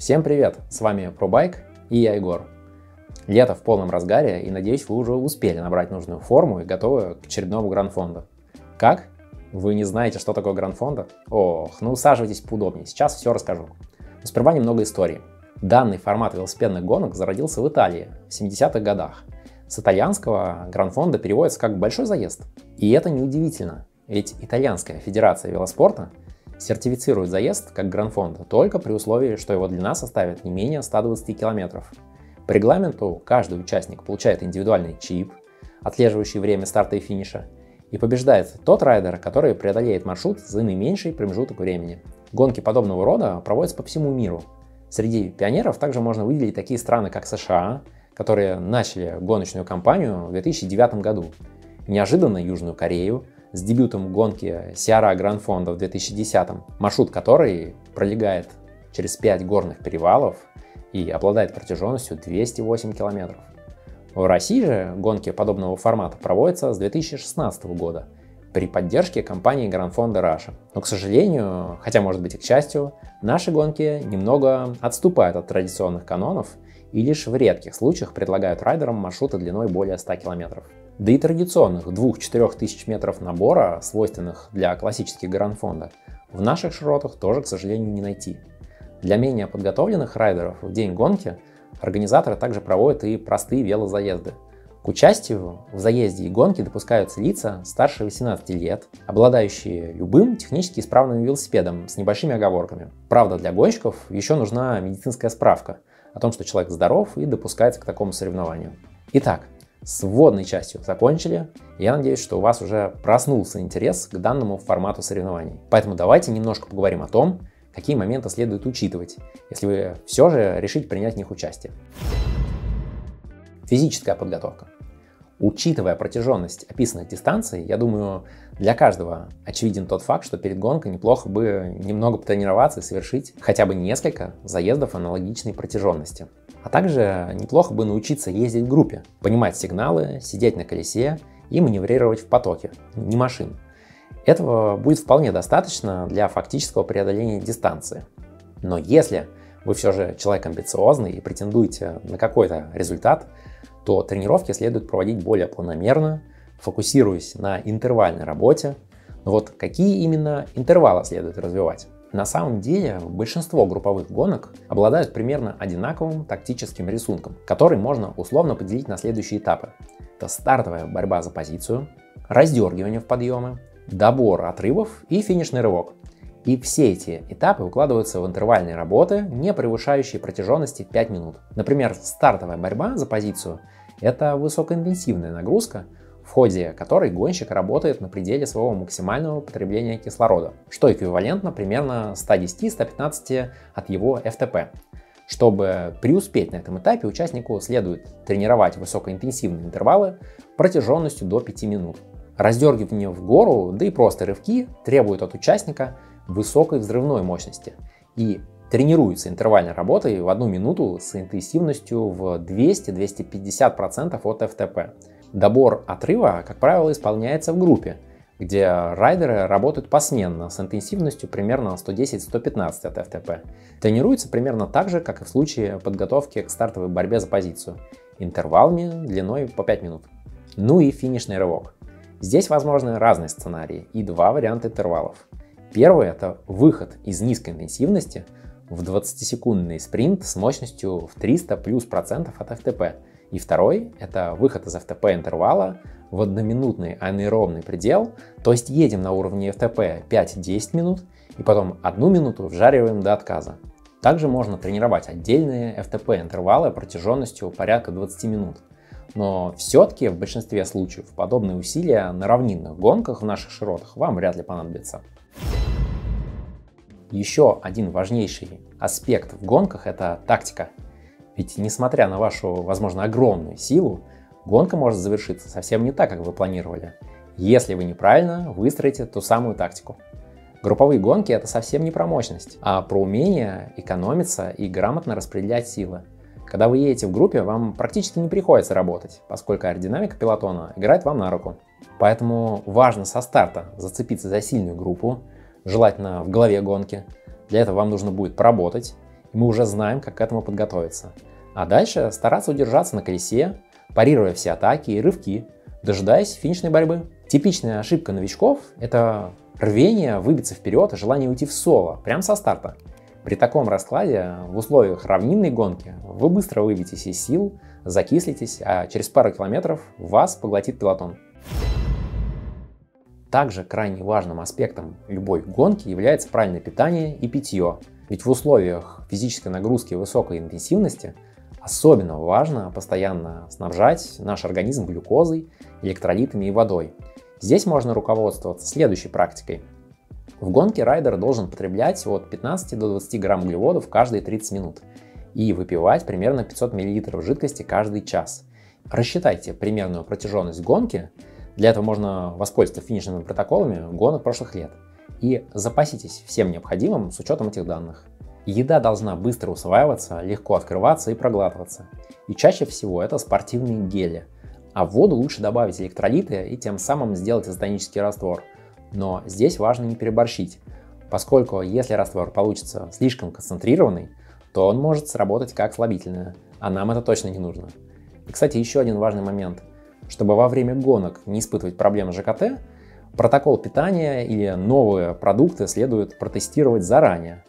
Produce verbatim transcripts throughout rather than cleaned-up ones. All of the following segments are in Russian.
Всем привет! С вами ProBike и я Егор. Лето в полном разгаре, и надеюсь, вы уже успели набрать нужную форму и готовы к очередному гран-фондо. Как? Вы не знаете, что такое гран-фондо? Ох, ну усаживайтесь поудобнее, сейчас все расскажу. Но сперва немного истории. Данный формат велосипедных гонок зародился в Италии в семидесятых годах. С итальянского гран-фондо переводится как «большой заезд». И это неудивительно, ведь Итальянская федерация велоспорта сертифицирует заезд как гран-фондо только при условии, что его длина составит не менее ста двадцати километров. По регламенту каждый участник получает индивидуальный чип, отслеживающий время старта и финиша, и побеждает тот райдер, который преодолеет маршрут за наименьший промежуток времени. Гонки подобного рода проводятся по всему миру. Среди пионеров также можно выделить такие страны, как США, которые начали гоночную кампанию в две тысячи девятом году, неожиданно Южную Корею, с дебютом гонки Сиара Гран-фондо в две тысячи десятом, маршрут которой пролегает через пять горных перевалов и обладает протяженностью двести восемь километров. В России же гонки подобного формата проводятся с две тысячи шестнадцатого года при поддержке компании Гран-фондо Russia. Но, к сожалению, хотя может быть и к счастью, наши гонки немного отступают от традиционных канонов и лишь в редких случаях предлагают райдерам маршруты длиной более ста километров. Да и традиционных двух-четырёх тысяч метров набора, свойственных для классических гран-фондо, в наших широтах тоже, к сожалению, не найти. Для менее подготовленных райдеров в день гонки организаторы также проводят и простые велозаезды. К участию в заезде и гонке допускаются лица старше восемнадцати лет, обладающие любым технически исправным велосипедом с небольшими оговорками. Правда, для гонщиков еще нужна медицинская справка о том, что человек здоров и допускается к такому соревнованию. Итак, с вводной частью закончили. Я надеюсь, что у вас уже проснулся интерес к данному формату соревнований. Поэтому давайте немножко поговорим о том, какие моменты следует учитывать, если вы все же решите принять в них участие. Физическая подготовка. Учитывая протяженность описанных дистанций, я думаю, для каждого очевиден тот факт, что перед гонкой неплохо бы немного потренироваться и совершить хотя бы несколько заездов аналогичной протяженности. А также неплохо бы научиться ездить в группе, понимать сигналы, сидеть на колесе и маневрировать в потоке, не машин. Этого будет вполне достаточно для фактического преодоления дистанции. Но если вы все же человек амбициозный и претендуете на какой-то результат, то тренировки следует проводить более планомерно, фокусируясь на интервальной работе. Но вот какие именно интервалы следует развивать? На самом деле большинство групповых гонок обладают примерно одинаковым тактическим рисунком, который можно условно поделить на следующие этапы. Это стартовая борьба за позицию, раздергивание в подъемы, добор отрывов и финишный рывок. И все эти этапы укладываются в интервальные работы, не превышающие протяженности пять минут. Например, стартовая борьба за позицию – это высокоинтенсивная нагрузка, в ходе которой гонщик работает на пределе своего максимального потребления кислорода, что эквивалентно примерно ста десяти — ста пятнадцати от его эф тэ пэ. Чтобы преуспеть на этом этапе, участнику следует тренировать высокоинтенсивные интервалы протяженностью до пяти минут. Раздергивание в гору, да и просто рывки требуют от участника высокой взрывной мощности и тренируется интервальной работой в одну минуту с интенсивностью в двести — двести пятьдесят процентов от эф тэ пэ. Добор отрыва, как правило, исполняется в группе, где райдеры работают посменно с интенсивностью примерно сто десять — сто пятнадцать от эф тэ пэ. Тренируется примерно так же, как и в случае подготовки к стартовой борьбе за позицию, интервалами длиной по пять минут. Ну и финишный рывок. Здесь возможны разные сценарии и два варианта интервалов. Первый – это выход из низкой интенсивности в двадцатисекундный спринт с мощностью в триста плюс процентов от эф тэ пэ. И второй – это выход из эф тэ пэ интервала в одноминутный анаэробный предел, то есть едем на уровне эф тэ пэ пять — десять минут и потом одну минуту вжариваем до отказа. Также можно тренировать отдельные эф тэ пэ интервалы протяженностью порядка двадцати минут. Но все-таки в большинстве случаев подобные усилия на равнинных гонках в наших широтах вам вряд ли понадобятся. Еще один важнейший аспект в гонках – это тактика. Ведь несмотря на вашу, возможно, огромную силу, гонка может завершиться совсем не так, как вы планировали, если вы неправильно выстроите ту самую тактику. Групповые гонки – это совсем не про мощность, а про умение экономиться и грамотно распределять силы. Когда вы едете в группе, вам практически не приходится работать, поскольку аэродинамика пелотона играет вам на руку. Поэтому важно со старта зацепиться за сильную группу, желательно в голове гонки. Для этого вам нужно будет поработать и мы уже знаем, как к этому подготовиться. А дальше стараться удержаться на колесе, парируя все атаки и рывки, дожидаясь финишной борьбы. Типичная ошибка новичков – это рвение выбиться вперед и желание уйти в соло, прямо со старта. При таком раскладе в условиях равнинной гонки вы быстро выбьетесь из сил, закислитесь, а через пару километров вас поглотит пелотон. Также крайне важным аспектом любой гонки является правильное питание и питье. Ведь в условиях физической нагрузки и высокой интенсивности особенно важно постоянно снабжать наш организм глюкозой, электролитами и водой. Здесь можно руководствоваться следующей практикой. В гонке райдер должен потреблять от пятнадцати до двадцати грамм углеводов каждые тридцать минут и выпивать примерно пятьсот миллилитров жидкости каждый час. Рассчитайте примерную протяженность гонки. Для этого можно воспользоваться финишными протоколами гонок прошлых лет. И запаситесь всем необходимым с учетом этих данных. Еда должна быстро усваиваться, легко открываться и проглатываться. И чаще всего это спортивные гели. А в воду лучше добавить электролиты и тем самым сделать изотонический раствор. Но здесь важно не переборщить, поскольку если раствор получится слишком концентрированный, то он может сработать как слабительное, а нам это точно не нужно. И, кстати, еще один важный момент. Чтобы во время гонок не испытывать проблемы с ЖКТ, протокол питания или новые продукты следует протестировать заранее.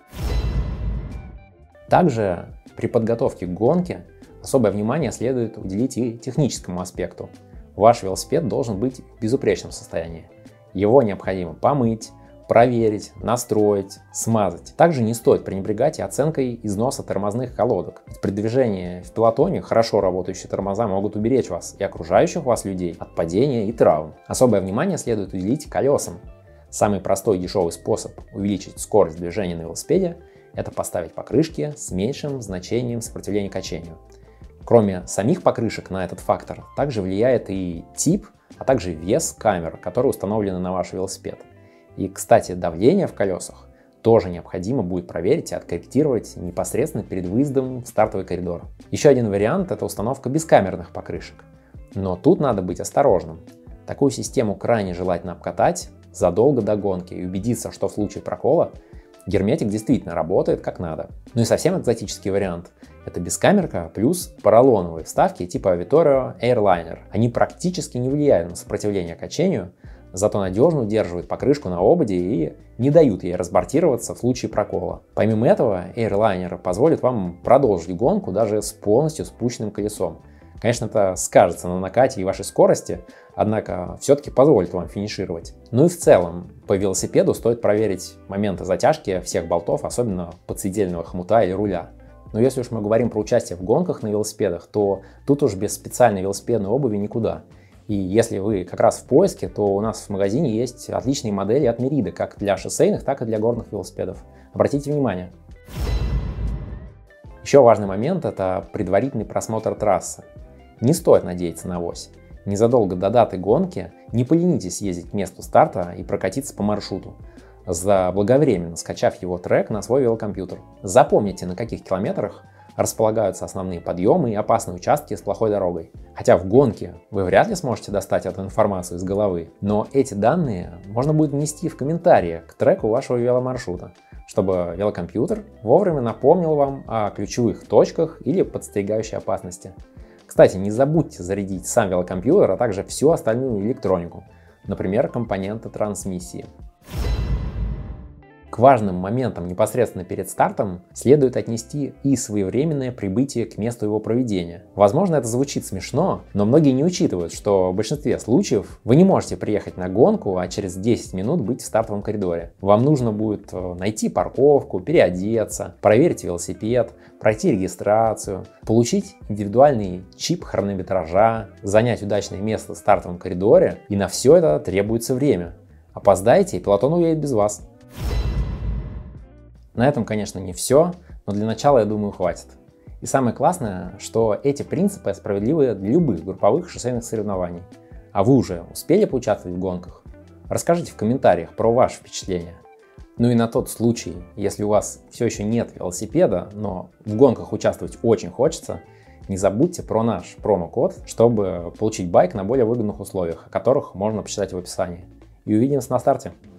Также при подготовке к гонке особое внимание следует уделить и техническому аспекту. Ваш велосипед должен быть в безупречном состоянии. Его необходимо помыть, проверить, настроить, смазать. Также не стоит пренебрегать и оценкой износа тормозных колодок. Ведь при движении в пелотоне хорошо работающие тормоза могут уберечь вас и окружающих вас людей от падения и травм. Особое внимание следует уделить колесам. Самый простой и дешевый способ увеличить скорость движения на велосипеде – это поставить покрышки с меньшим значением сопротивления качению. Кроме самих покрышек на этот фактор, также влияет и тип, а также вес камер, которые установлены на ваш велосипед. И, кстати, давление в колесах тоже необходимо будет проверить и откорректировать непосредственно перед выездом в стартовый коридор. Еще один вариант – это установка бескамерных покрышек. Но тут надо быть осторожным. Такую систему крайне желательно обкатать задолго до гонки и убедиться, что в случае прокола герметик действительно работает как надо. Ну и совсем экзотический вариант – это бескамерка плюс поролоновые вставки типа Vittorio Airliner. Они практически не влияют на сопротивление качению, зато надежно удерживают покрышку на ободе и не дают ей разбортироваться в случае прокола. Помимо этого, Airliner позволит вам продолжить гонку даже с полностью спущенным колесом. Конечно, это скажется на накате и вашей скорости, однако все-таки позволит вам финишировать. Ну и в целом, по велосипеду стоит проверить моменты затяжки всех болтов, особенно подседельного хомута или руля. Но если уж мы говорим про участие в гонках на велосипедах, то тут уж без специальной велосипедной обуви никуда. И если вы как раз в поиске, то у нас в магазине есть отличные модели от Merida, как для шоссейных, так и для горных велосипедов. Обратите внимание. Еще важный момент – это предварительный просмотр трассы. Не стоит надеяться на авось. Незадолго до даты гонки не поленитесь ездить к месту старта и прокатиться по маршруту, заблаговременно скачав его трек на свой велокомпьютер. Запомните, на каких километрах располагаются основные подъемы и опасные участки с плохой дорогой. Хотя в гонке вы вряд ли сможете достать эту информацию из головы, но эти данные можно будет внести в комментарии к треку вашего веломаршрута, чтобы велокомпьютер вовремя напомнил вам о ключевых точках или подстерегающей опасности. Кстати, не забудьте зарядить сам велокомпьютер, а также всю остальную электронику, например, компоненты трансмиссии. К важным моментам непосредственно перед стартом следует отнести и своевременное прибытие к месту его проведения. Возможно, это звучит смешно, но многие не учитывают, что в большинстве случаев вы не можете приехать на гонку, а через десять минут быть в стартовом коридоре. Вам нужно будет найти парковку, переодеться, проверить велосипед, пройти регистрацию, получить индивидуальный чип хронометража, занять удачное место в стартовом коридоре, и на все это требуется время. Опоздаете, и пелотон уедет без вас. На этом, конечно, не все, но для начала, я думаю, хватит. И самое классное, что эти принципы справедливы для любых групповых шоссейных соревнований. А вы уже успели поучаствовать в гонках? Расскажите в комментариях про ваши впечатления. Ну и на тот случай, если у вас все еще нет велосипеда, но в гонках участвовать очень хочется, не забудьте про наш промокод, чтобы получить байк на более выгодных условиях, о которых можно почитать в описании. И увидимся на старте!